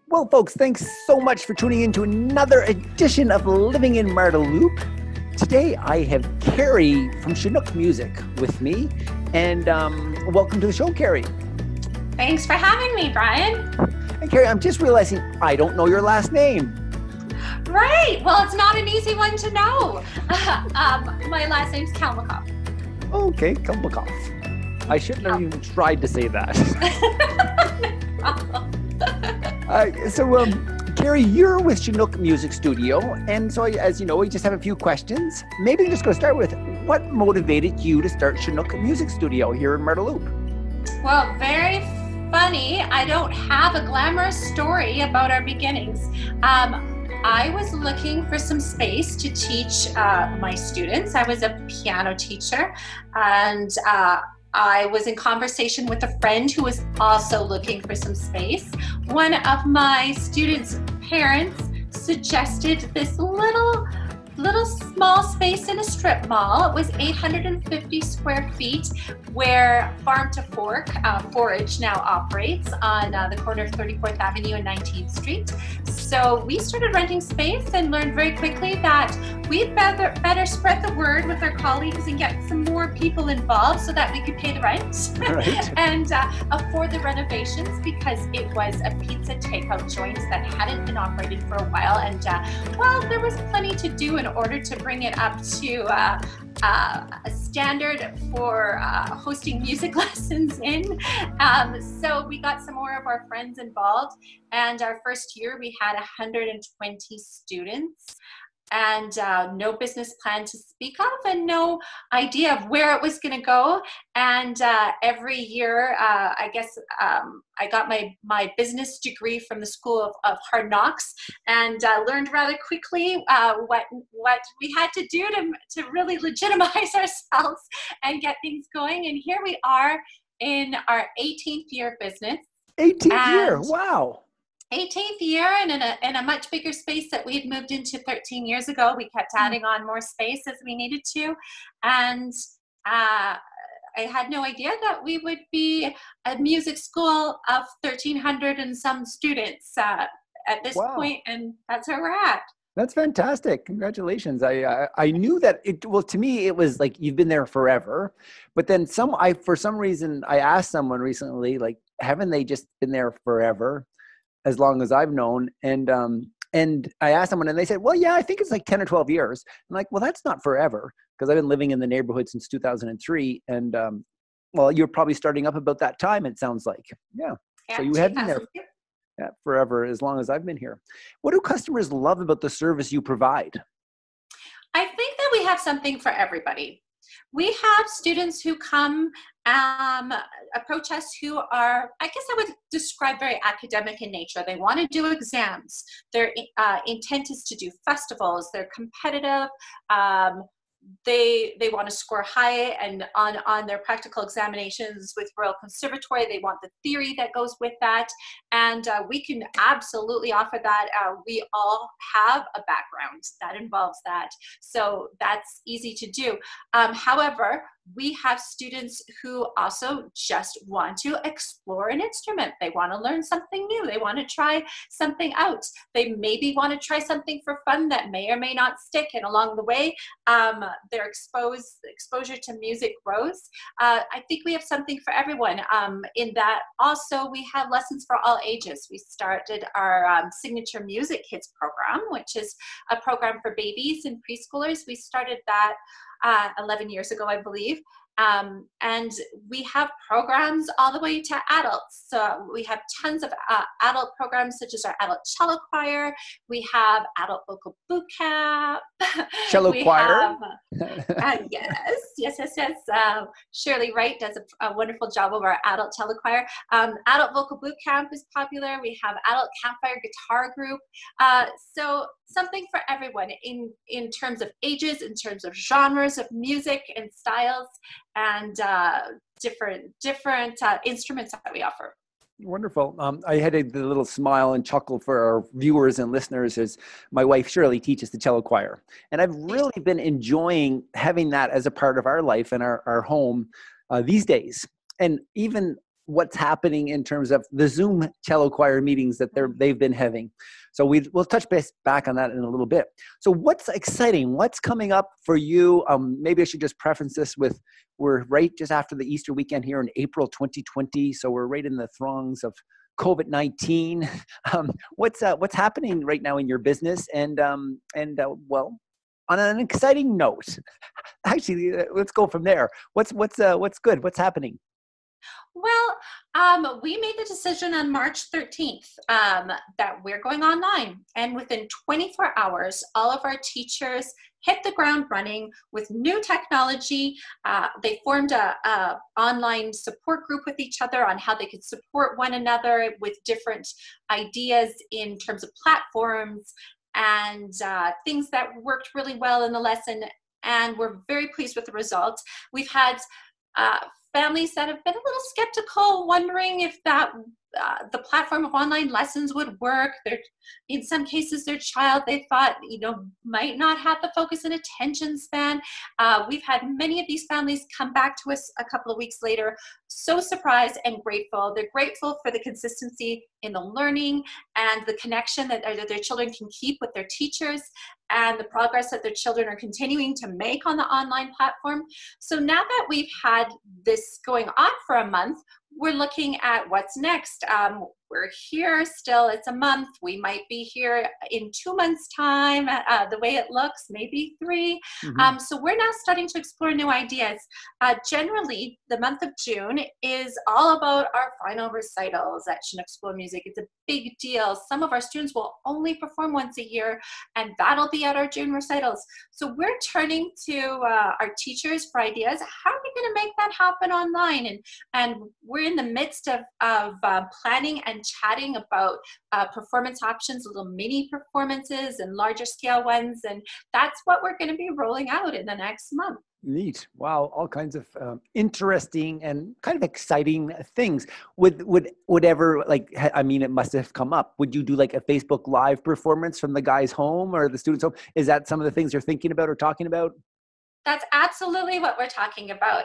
Well, folks, thanks so much for tuning in to another edition of Living in Marda Loop. Today, I have Carrie from Chinook Music with me, and welcome to the show, Carrie. Thanks for having me, Brian. And Carrie, I'm just realizing I don't know your last name. Right. Well, it's not an easy one to know. My last name's Kalmakoff. Okay, Kalmakoff. I shouldn't have even tried to say that. Carrie, you're with Chinook Music Studio, and so as you know, we just have a few questions. Maybe I'm just going to start with, what motivated you to start Chinook Music Studio here in Marda Loop? Well, very funny. I don't have a glamorous story about our beginnings. I was looking for some space to teach my students. I was a piano teacher, and I was in conversation with a friend who was also looking for some space. One of my students' parents suggested this little small space in a strip mall. It was 850 square feet, where Farm to Fork Forage now operates on the corner of 34th Avenue and 19th Street. So we started renting space and learned very quickly that we'd better spread the word with our colleagues and get some more people involved so that we could pay the rent and afford the renovations, because it was a pizza takeout joint that hadn't been operating for a while. And well, there was plenty to do in order to bring it up to a standard for hosting music lessons in. So we got some more of our friends involved, and our first year we had 120 students, and no business plan to speak of, and no idea of where it was going to go. And every year, I got my business degree from the School of Hard Knocks, and learned rather quickly what we had to do to really legitimize ourselves and get things going. And here we are in our 18th year of business. 18th year, wow. 18th year, and in a much bigger space that we had moved into 13 years ago. We kept adding on more space as we needed to, and I had no idea that we would be a music school of 1,300 and some students at this point, and that's where we're at. That's fantastic. Congratulations. I knew that to me, it was like you've been there forever, but then for some reason, I asked someone recently, like, haven't they just been there forever? As long as I've known. And I asked someone, and they said, well, yeah, I think it's like 10 or 12 years. I'm like, well, that's not forever, because I've been living in the neighborhood since 2003. And well, you're probably starting up about that time, it sounds like. Yeah. So you have been there forever, as long as I've been here. What do customers love about the service you provide? I think that we have something for everybody. We have students who come approach us who are, I guess I would describe, very academic in nature. They want to do exams. Their intent is to do festivals. They're competitive. They want to score high and on their practical examinations with Royal Conservatory. They want the theory that goes with that, and we can absolutely offer that. We all have a background that involves that, so that's easy to do. However, we have students who also just want to explore an instrument. They want to learn something new. They want to try something out. They maybe want to try something for fun that may or may not stick, and along the way, their exposure to music grows. I think we have something for everyone. In that, also, we have lessons for all ages. We started our Signature Music Kids program, which is a program for babies and preschoolers. We started that 11 years ago, I believe. And we have programs all the way to adults. So we have tons of adult programs, such as our adult cello choir. We have adult vocal boot camp. Cello choir? Yes. Shirley Wright does a wonderful job of our adult cello choir. Adult vocal boot camp is popular. We have adult campfire guitar group. So something for everyone in terms of ages, in terms of genres of music and styles, and different instruments that we offer. Wonderful. I had a little smile and chuckle for our viewers and listeners as my wife Shirley teaches the cello choir. And I've really been enjoying having that as a part of our life and our home these days. And even what's happening in terms of the Zoom cello choir meetings that they've been having. So we'll touch base back on that in a little bit. So what's exciting? What's coming up for you? Maybe I should just preface this with, we're right just after the Easter weekend here in April 2020. So we're right in the throngs of COVID-19. What's happening right now in your business? And well, on an exciting note, actually, let's go from there. What's good? What's happening? Well, we made the decision on March 13th that we're going online. And within 24 hours, all of our teachers hit the ground running with new technology. They formed a online support group with each other on how they could support one another with different ideas in terms of platforms and things that worked really well in the lesson. And we're very pleased with the results. We've had families that have been a little skeptical, wondering if that the platform of online lessons would work. In some cases, their child, they thought, might not have the focus and attention span. We've had many of these families come back to us a couple of weeks later, so surprised and grateful. They're grateful for the consistency in the learning and the connection that their children can keep with their teachers and the progress that their children are continuing to make on the online platform. So now that we've had this going on for a month, we're looking at what's next. We're here still, it's a month. We might be here in 2 months' time, the way it looks, maybe 3. Mm-hmm. So we're now starting to explore new ideas. Generally, the month of June is all about our final recitals at Chinook School of Music. It's a big deal. Some of our students will only perform once a year, and that'll be at our June recitals. So we're turning to our teachers for ideas. How are we going to make that happen online? And we're in the midst of planning and chatting about performance options, little mini performances and larger scale ones. And that's what we're going to be rolling out in the next month. Neat. Wow. All kinds of interesting and kind of exciting things. Would ever, it must have come up. Would you do like a Facebook Live performance from the guy's home or the student's home? Is that some of the things you're thinking about or talking about? That's absolutely what we're talking about.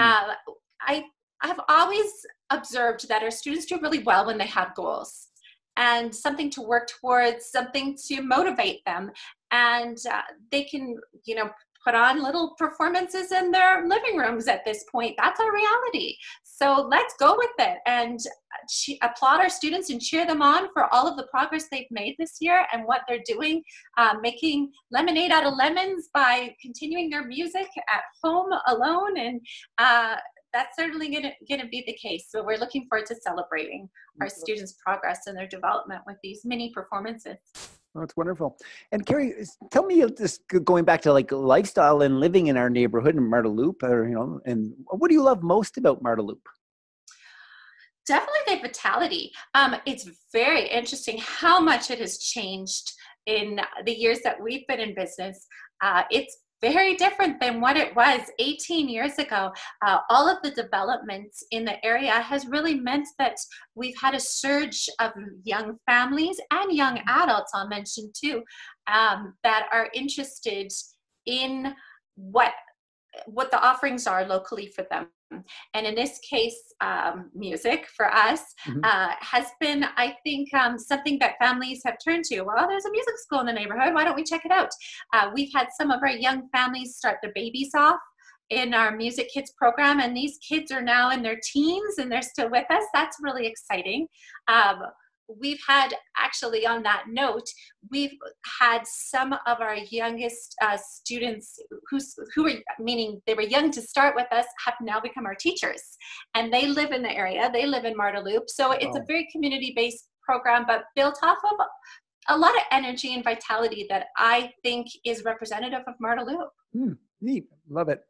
Mm-hmm. I've always observed that our students do really well when they have goals and something to work towards, something to motivate them. And they can, put on little performances in their living rooms at this point. That's our reality. So let's go with it and applaud our students and cheer them on for all of the progress they've made this year and what they're doing, making lemonade out of lemons by continuing their music at home alone. And that's certainly going to be the case. So we're looking forward to celebrating our students' progress and their development with these mini performances. Oh, that's wonderful. And Carrie, tell me, just going back to like lifestyle and living in our neighborhood in Marda Loop, and what do you love most about Marda Loop? Definitely the vitality. It's very interesting how much it has changed in the years that we've been in business. It's very different than what it was 18 years ago. All of the developments in the area has really meant that we've had a surge of young families and young adults, I'll mention too, that are interested in what the offerings are locally for them. And in this case, music for us has been, I think, something that families have turned to. Well, there's a music school in the neighborhood. Why don't we check it out? We've had some of our young families start their babies off in our Music Kids program, and these kids are now in their teens and they're still with us. That's really exciting. We've had, actually on that note, we've had some of our youngest students who are, meaning they were young to start with us, have now become our teachers. And they live in the area, they live in Marda Loop. So it's a very community-based program, but built off of a lot of energy and vitality that I think is representative of Marda Loop. Neat. Love it.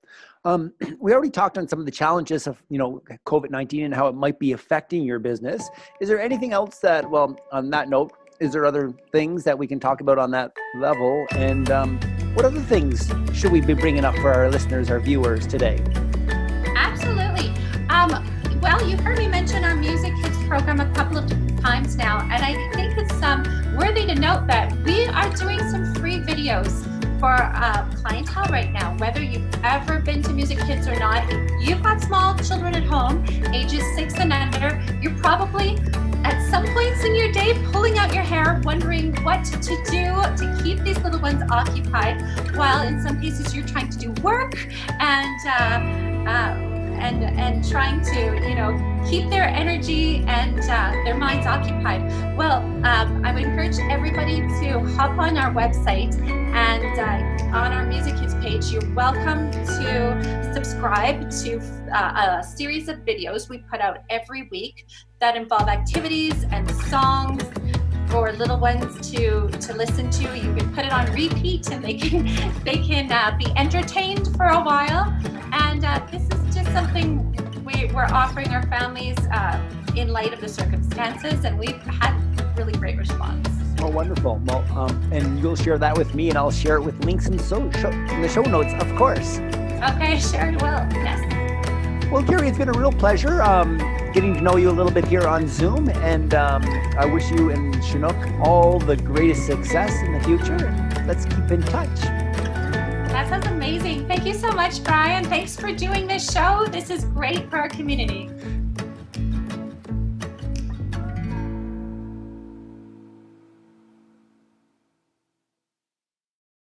We already talked on some of the challenges of, COVID-19 and how it might be affecting your business. Is there anything else that, on that note, is there other things that we can talk about on that level? And what other things should we be bringing up for our listeners, our viewers today? Absolutely. Well, you've heard me mention our Music Kids program a couple of times now, and I think it's worthy to note that we are doing some free videos for clientele right now. Whether you've ever been to Music Kids or not, you've got small children at home, ages 6 and under, you're probably at some points in your day pulling out your hair, wondering what to do to keep these little ones occupied, while in some cases you're trying to do work and trying to, keep their energy and their minds occupied. Well, I would encourage everybody to hop on our website, and on our Music Kids page, you're welcome to subscribe to a series of videos we put out every week that involve activities and songs for little ones to listen to. You can put it on repeat, and they can be entertained for a while. And this is just something we're offering our families in light of the circumstances, and we've had really great response. Oh, wonderful. Well, and you'll share that with me, and I'll share it with links in the show notes, of course. Okay, sure will. Yes. Well, Carrie, it's been a real pleasure getting to know you a little bit here on Zoom, and I wish you and Chinook all the greatest success in the future, and let's keep in touch. That sounds amazing. Thank you so much, Brian. Thanks for doing this show. This is great for our community.